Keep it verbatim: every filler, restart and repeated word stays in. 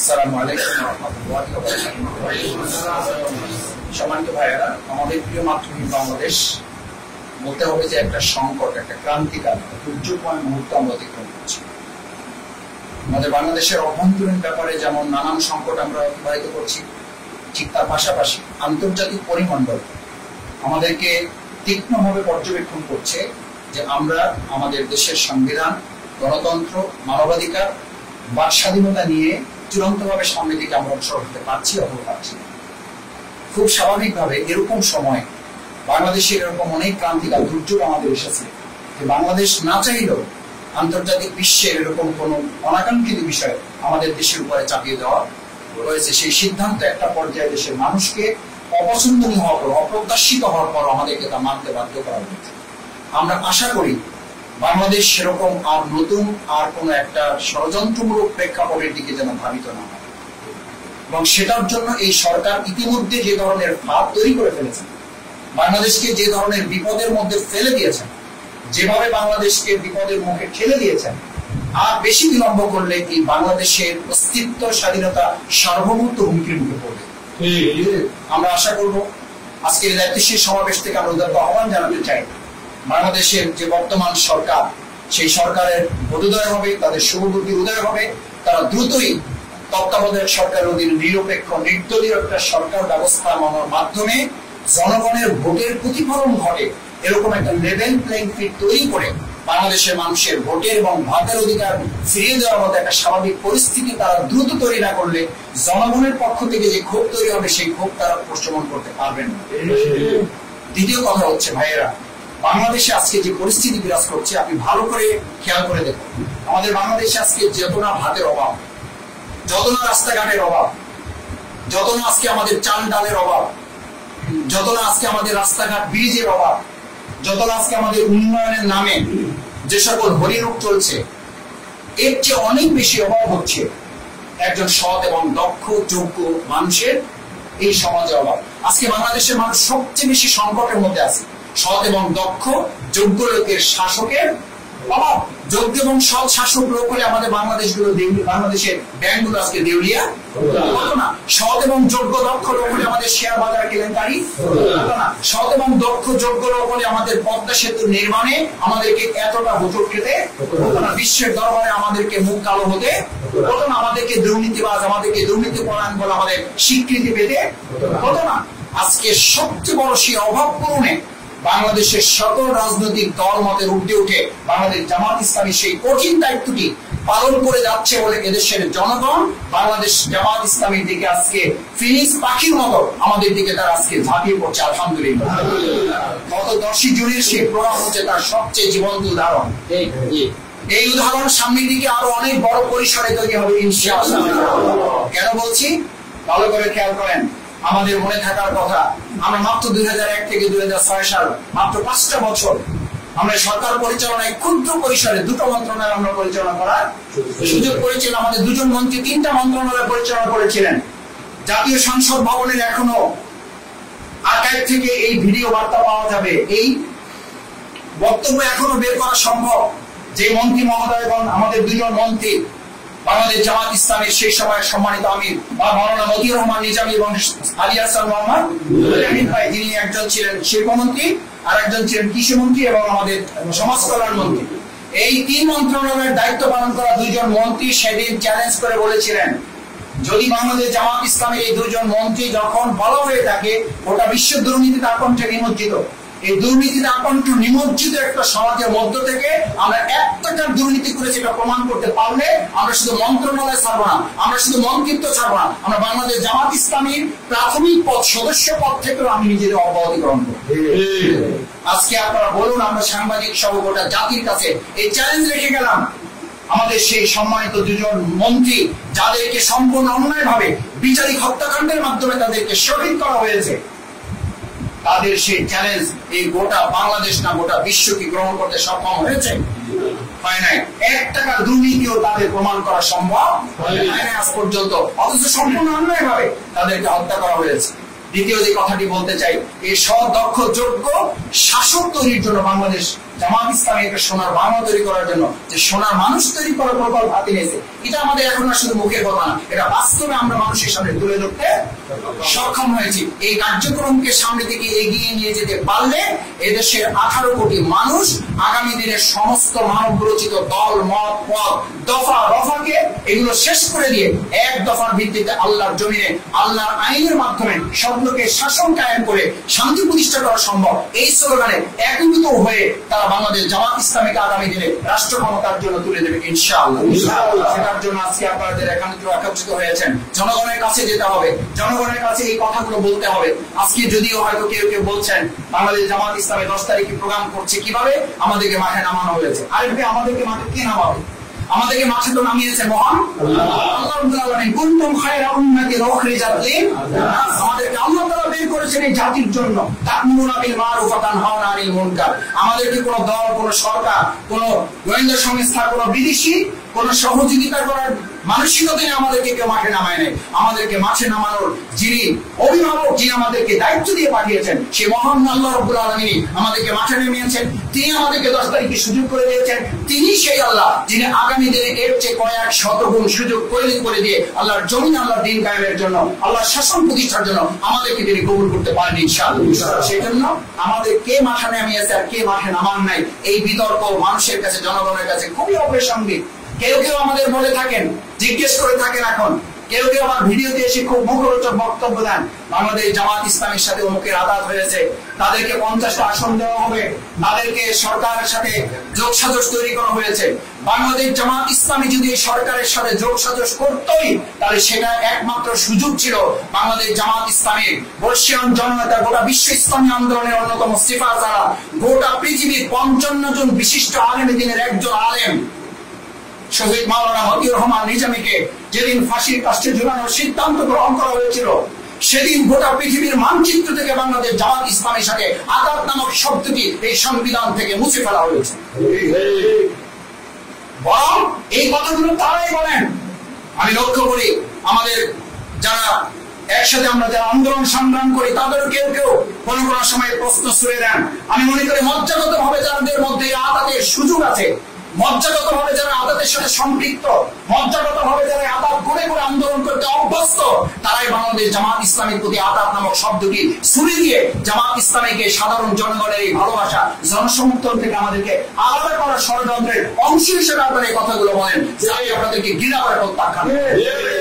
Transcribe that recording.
আসসালামু আলাইকুম ওয়া রাহমাতুল্লাহি ওয়া বারাকাতুহু। সম্মানিত ভাইয়েরা, আমাদের প্রিয় মাতৃভূমি বাংলাদেশ বলতে হবে যে একটা সংকট, একটা ক্রান্তিকাল, দুর্যোগময় মুহূর্ত আমরা অতিক্রম করছি। আমাদের বাংলাদেশের অভ্যন্তরীণ ব্যাপারে যেমন নানান সংকট আমরা অতিবাহিত করছি, ঠিক তার পাশাপাশি আন্তর্জাতিক পরিমণ্ডল আমাদেরকে তীক্ষ্ণভাবে পর্যবেক্ষণ করছে যে আমরা আমাদের দেশের সংবিধান, গণতন্ত্র, মানবাধিকার, বাক স্বাধীনতা নিয়ে চূড়ান্তভাবে সামনের দিকে আমরা অগ্রসর হতে পারছি অথবা পারছি না। খুব স্বাভাবিকভাবে এরকম সময় বাংলাদেশের এরকম অনেক ক্রান্তিকাল দুর্যোগ আমাদের এসেছে যে বাংলাদেশ না চাইলেও আন্তর্জাতিক বিশ্বের এরকম কোন অনাকাঙ্ক্ষিত বিষয় আমাদের দেশের উপরে চাপিয়ে দেওয়া রয়েছে। সেই সিদ্ধান্ত একটা পর্যায়ে দেশের মানুষকে অপছন্দনীয় হওয়ার পর, অপ্রত্যাশিত হওয়ার পর আমাদেরকে তা মানতে বাধ্য করা হয়েছে। আমরা আশা করি বাংলাদেশ সেরকম আর নতুন আর কোন একটা ষড়যন্ত্রমূলক প্রেক্ষাপটের দিকে যেন ধাবিত না হয়, এবং সেটার জন্য এই সরকার ইতিমধ্যে যে ধরনের ভাব তৈরি করে ফেলেছে, বাংলাদেশকে যে ধরনের বিপদের মধ্যে ফেলে দিয়েছেন, যেভাবে বাংলাদেশকে বিপদের মুখে ঠেলে দিয়েছেন, আর বেশি বিলম্ব করলে এই বাংলাদেশের অস্তিত্ব, স্বাধীনতা সার্বভৌমত্ব হুমকির মুখে পড়বে। আমরা আশা করব আজকের দায়িত্বশীল সমাবেশ থেকে আমরা উদাত্ত আহ্বান জানাতে চাই, বাংলাদেশের যে বর্তমান সরকার, সেই সরকারের বোধোদয় হবে, তাদের শুভবুদ্ধি উদয় হবে, তারা দ্রুতই তত্ত্বাবধায়ক সরকারের অধীনে নিরপেক্ষ নির্দলীয় একটা সরকার ব্যবস্থা মানার মাধ্যমে জনগণের ভোটের প্রতিফলন ঘটে এরকম একটা লেভেল প্লেইং ফিল্ড তৈরি করে বাংলাদেশের মানুষের ভোটের এবং ভাতের অধিকার ফিরিয়ে দেওয়ার মতো একটা স্বাভাবিক পরিস্থিতি তারা দ্রুত তৈরি না করলে জনগণের পক্ষ থেকে যে ক্ষোভ তৈরি হবে সেই ক্ষোভ তারা প্রশমন করতে পারবেন না। দ্বিতীয় কথা হচ্ছে ভাইয়েরা, বাংলাদেশে আজকে যে পরিস্থিতি বিরাজ করছে আপনি ভালো করে খেয়াল করে দেখুন। আমাদের বাংলাদেশে আজকে যত না ভাতের অভাব, যত না রাস্তাঘাটের অভাব, যত না আজকে আমাদের চাল ডালের অভাব, যত না আজকে আমাদের রাস্তাঘাট ব্রিজের অভাব, যত না আজকে আমাদের উন্নয়নের নামে যে সকল হরিরূপ চলছে, এর চেয়ে অনেক বেশি অভাব হচ্ছে একজন সৎ এবং দক্ষ যোগ্য মানুষের এই সমাজে অভাব। আজকে বাংলাদেশের মানুষ সবচেয়ে বেশি সংকটের মধ্যে আছে। সৎ এবং দক্ষ যোগ্য লোকের শাসকের অভাব। যোগ্য এবং সৎ শাসক লোক হলে আমাদের বাংলাদেশগুলো বাংলাদেশের ব্যাংকগুলো আজকে দেউলিয়া হতো না। সৎ এবং যোগ্য দক্ষ লোক হলে আমাদের শেয়ার বাজার কেলেঙ্কারি হতো না। সৎ এবং দক্ষ যোগ্য লোক হলে আমাদের পদ্মা সেতু নির্মাণে আমাদেরকে এতটা হোঁচট খেতে হতো না। বিশ্বের দরবারে আমাদেরকে মুখ কালো হতে হতো না। আমাদেরকে দুর্নীতিবাজ, আমাদেরকে দুর্নীতি পরায়ণ বলে আমাদের স্বীকৃতি পেতে হতো না। আজকে সবচেয়ে বড় সেই অভাব পূরণে বাংলাদেশের সকল রাজনৈতিক দল মতের ঊর্ধ্বে উঠে বাংলাদেশ জামাত ইসলামী সেই কঠিন দায়িত্বটি পালন করে যাচ্ছে বলে এদেশের জনগণ বাংলাদেশ জামাত ইসলামীর দিকে আজকে ফিনিক্স পাখির মতো আমাদের দিকে তারা আজকে ঝাঁপিয়ে পড়ছে। আলহামদুলিল্লাহ, গত দশই জুনের সেই প্রোগ্রাম হচ্ছে তার সবচেয়ে জীবন্ত উদাহরণ। এই উদাহরণ সামনের দিকে আরো অনেক বড় পরিসরে তৈরি হবে ইনশাআল্লাহ। কেন বলছি ভালো করে খেয়াল করেন। আমাদের মনে থাকার কথা, আমরা মাত্র দুই হাজার এক থেকে দুই হাজার ছয় সাল মাত্র পাঁচটা বছর আমরা সরকার পরিচালনায় ক্ষুদ্র পরিসরে দুটো মন্ত্রণালয় আমরা পরিচালনা করার সুযোগ করেছিলাম। আমাদের দুজন মন্ত্রী তিনটা মন্ত্রণালয় পরিচালনা করেছিলেন। জাতীয় সংসদ ভবনের এখনো আর্কাইভ থেকে এই ভিডিও বার্তা পাওয়া যাবে, এই বক্তব্য এখনো বের করা সম্ভব যে মন্ত্রী মহোদয়গণ, আমাদের দুজন মন্ত্রী বাংলাদেশ জামাত ইসলামের সেই সময় সম্মানিত আমির বা মাওলানা মতিউর রহমান নিজামী এবং আলী হাসান মোহাম্মদ ভাই, যিনি একজন ছিলেন শিল্পমন্ত্রী আর একজন ছিলেন কৃষিমন্ত্রী এবং আমাদের সমাজ কল্যাণ মন্ত্রী। এই তিন মন্ত্রণালয়ের দায়িত্ব পালন করা দুইজন মন্ত্রী সেদিন চ্যালেঞ্জ করে বলেছিলেন, যদি বাংলাদেশ জামাত ইসলামের এই দুজন মন্ত্রী যখন বলা হয়ে থাকে গোটা বিশ্ব দুর্নীতিতে আকণ্ঠে নিমজ্জিত, এই দুর্নীতিতে আকণ্ঠ নিমজ্জিত একটা সমাজের মধ্য থেকে আমরা এক টাকার দুর্নীতি করেছি এটা প্রমাণ করতে পারলে আমরা শুধু মন্ত্রণালয় ছাড়বো না, আমরা শুধু মন্ত্রিত্ব ছাড়বো না, আমরা বাংলাদেশ জামাত ইসলামীর প্রাথমিক পদ, সদস্য পদ থেকেও আমি নিজেদের অব্যাহতি গ্রহণ করব। আজকে আপনারা বলুন, আমরা সাংবাদিক সহ গোটা জাতির কাছে এই চ্যালেঞ্জ রেখে গেলাম। আমাদের সেই সম্মানিত দুজন মন্ত্রী যাদেরকে সম্পূর্ণ অন্যায় ভাবে বিচারিক হত্যাকাণ্ডের মাধ্যমে তাদেরকে শহীদ করা হয়েছে, তাদের সেই চ্যালেঞ্জ এই গোটা বাংলাদেশ না গোটা বিশ্বকে গ্রহণ করতে সক্ষম হয়েছে? হয় নাই। এক টাকার দুর্নীতিও তাদের প্রমাণ করা সম্ভব হয় নাই আজ পর্যন্ত, অথচ সম্পূর্ণ অন্যায় ভাবে তাদেরকে হত্যা করা হয়েছে। দ্বিতীয় যে কথাটি বলতে চাই, এই সদক্ষ যোগ্য শাসক তৈরির জন্য বাংলাদেশ জামাত ইসলামী একটা সোনার বাংলা তৈরি করার জন্য যে সোনার মানুষ তৈরি করার প্রকল্প হাতে নিয়েছে, এটা আমাদের এখন আর শুধু মুখের কথা না, এটা বাস্তবে আমরা মানুষের সামনে তুলে ধরতে সক্ষম হয়েছি। এই কার্যক্রমকে সামনে থেকে এগিয়ে নিয়ে যেতে পারলে এদেশের আঠারো কোটি মানুষ আগামী দিনের সমস্ত মানব রচিত দল মত পথ দফা রফাকে এগুলো শেষ করে দিয়ে এক দফার ভিত্তিতে আল্লাহর জমিনে আল্লাহর আইনের মাধ্যমে সবলোকে শাসন কায়েম করে শান্তি প্রতিষ্ঠা করা সম্ভব। এই স্লোগানে একীভূত হয়ে তারা বাংলাদেশ জামাত ইসলামীকে আগামী দিনে রাষ্ট্র ক্ষমতার জন্য তুলে দেবে ইনশাআল্লাহ। সেটার জন্য আজকে আপনাদের এখানে একত্রিত হয়েছেন, জনগণের কাছে যেতে হবে, জনগণের কাছে এই কথাগুলো বলতে হবে। আজকে যদিও হয়তো কেউ কেউ বলছেন বাংলাদেশ জামাত ইসলামী দশ তারিখে প্রোগ্রাম করছে, কিভাবে আমাদেরকে মাঠে নামানো হয়েছে। আরে ভাই, আমাদেরকে মাঠে কে নামাবে? আমাদেরকে মাঠে তো নামিয়েছে মহান আল্লাহ রাব্বুল আলামিন। কুনতুম খায়রা উম্মাতিন উখরিজাত লিন-নাস, আমাদেরকে আল্লাহ তাআলা বের করেছেন এই জাতির জন্য। তা'মুরুনা বিল মা'রুফ ওয়া তানহাউনা আনিল মুনকার। আমাদেরকে কোনো দল, কোনো সরকার, কোনো গোয়েন্দা সংস্থা, কোনো বিদেশি কোন সহযোগিতা করার মানসিকতা নিয়ে আমাদেরকে কেউ মাঠে নামায় নেই। আমাদেরকে মাঠে নামানোর যিনি অভিভাবক, যিনি আমাদেরকে দায়িত্ব দিয়ে পাঠিয়েছেন, সে মহান আল্লাহ রাব্বুল আলামিন আমাদেরকে মাঠে নামিয়েছেন। তিনি আমাদেরকে দশ তারিখে সুযোগ করে দিয়েছেন। তিনি সেই আল্লাহ যিনি আগামী দিনে এর চেয়ে কয়েক শতগুণ সুযোগ করে করে দিয়ে আল্লাহর জমিন আল্লাহর দিন কায়েমের জন্য, আল্লাহর শাসন প্রতিষ্ঠার জন্য আমাদেরকে তিনি কবুল করতে পারেন ইনশাআল্লাহ। সেই জন্য আমাদের কে মাঠে নামিয়েছে আর কে মাঠে নামান নাই, এই বিতর্ক মানুষের কাছে, জনগণের কাছে খুবই অপ্রাসঙ্গিক। কেউ কেউ আমাদের বলে থাকেন, জিজ্ঞেস করে থাকেন, এখন কেউ কেউ আমার ভিডিওতে এসে খুব মুখরোচক বক্তব্য দেন, বাংলাদেশ জামাত ইসলামের সাথে অমুকের আদাত হয়েছে, তাদেরকে পঞ্চাশটা আসন দেওয়া হবে, তাদেরকে সরকারের সাথে যোগসাজশ তৈরি করা হয়েছে। বাংলাদেশ জামাত ইসলামী যদি সরকারের সাথে যোগসাজশ করতোই, তাহলে সেটা একমাত্র সুযোগ ছিল বাংলাদেশ জামাত ইসলামীর বর্ষিয়ান জননেতা, গোটা বিশ্ব ইসলামী আন্দোলনের অন্যতম সিফা যারা, গোটা পৃথিবীর পঞ্চান্ন জন বিশিষ্ট আলেম দিনের একজন আলেম শহীদ মাওলানা মতিউর রহমান নিজামীকে যেদিন ফাঁসির কাষ্ঠে ঝুলানোর সিদ্ধান্ত গ্রহণ করা হয়েছিল, সেদিন গোটা পৃথিবীর মানচিত্র থেকে বাংলাদেশ জামাত ইসলামের সাথে আদাত নামক শব্দটি এই সংবিধান থেকে মুছে ফেলা হয়েছে। বরং এই কথাগুলো তারাই বলেন। আমি লক্ষ্য করি আমাদের যারা একসাথে আমরা যারা আন্দোলন সংগ্রাম করি, তাদের কেউ কেউ কোন কোন সময় প্রশ্ন ছুড়ে দেন। আমি মনে করি মজ্জাগত ভাবে যাদের মধ্যে আদাতের সুযোগ আছে, মজ্জাগত ভাবে যারা আদাতের সাথে সম্পৃক্ত, মজ্জাগত ভাবে যারা আদাত করে করে আন্দোলন করতে অভ্যস্ত, তারাই বাংলাদেশ জামাত ইসলামের প্রতি আদাত নামক শব্দটি ছুড়ে দিয়ে জামাত ইসলামীকে সাধারণ জনগণের এই ভালোবাসা, জনসমর্থন থেকে আমাদেরকে আলাদা করার ষড়যন্ত্রের অংশ হিসেবে আপনারা এই কথাগুলো বলেন, যাই আপনাদেরকে ঘৃণা করে প্রত্যাখ্যান।